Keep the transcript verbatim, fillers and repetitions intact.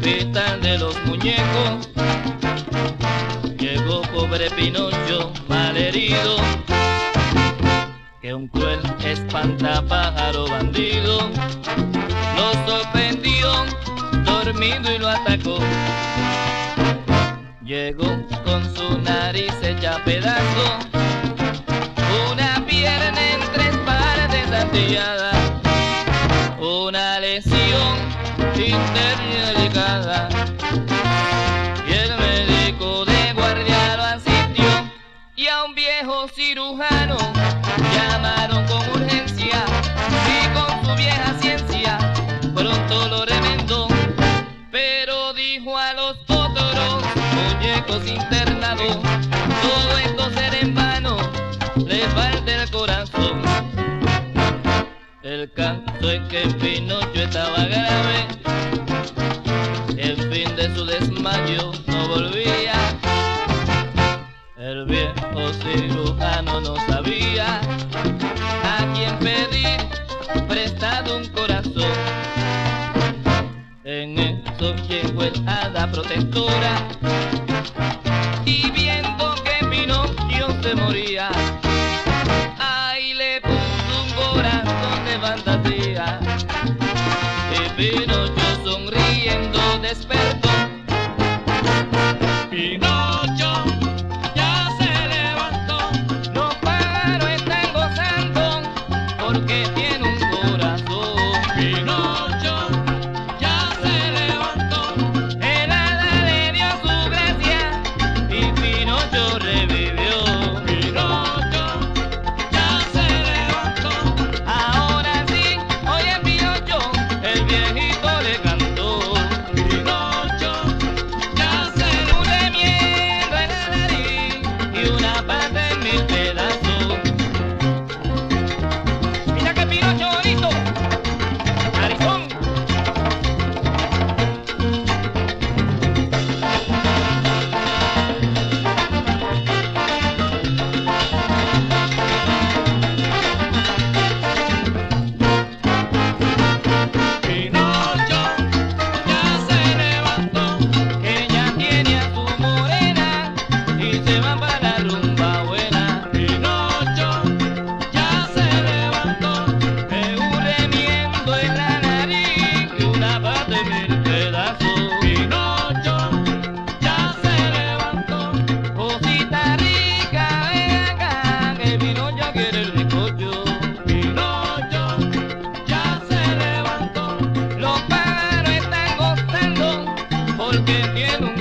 hospital de los muñecos llegó pobre Pinocho malherido, que un cruel espantapájaro bandido lo sorprendió dormido y lo atacó. Llegó con su nariz hecha pedazo, una pierna en tres partes astillada, una lesión interna delicada, y el médico de guardia lo asistió, y a un viejo cirujano llamaron con urgencia, y con su vieja ciencia pronto lo remendó, pero dijo a los otros muñecos internados: todo esto será en vano, les falta el corazón. El caso es que Pinocho estaba grave, el fin de su desmayo no volvía. El viejo cirujano no sabía a quién pedir prestado un corazón. En eso llegó el hada protectora, y viendo que Pinocchio se moría, ahí le puso un corazón de fantasía, y Pinocho sonriendo despertó. Pinocho ya se levantó, Los pájaros están gozando porque tiene un corazón. Pinocho ya se levantó, El hada le dio su gracia y Pinocho revivió. Pinocho ya se levantó, Ahora sí, oye Pinocho, el viejito le cantó. Pinocho ya se levantó, Un remiendo en la nariz y una pata en mil pedazos. Mira que Pinocho bonito, narizón. Pinocho ya se levantó, Que ya tiene a su morena y se va para la rumba buena. Pinocho ya se levantó, Que un remiendo en la nariz y una pata en mil pedazos. Pinocho ya se levantó, Cosita rica, ven acá, que Pinocho quiere el bizcocho. Pinocho ya se levantó, Los pájaros están gozando porque tiene un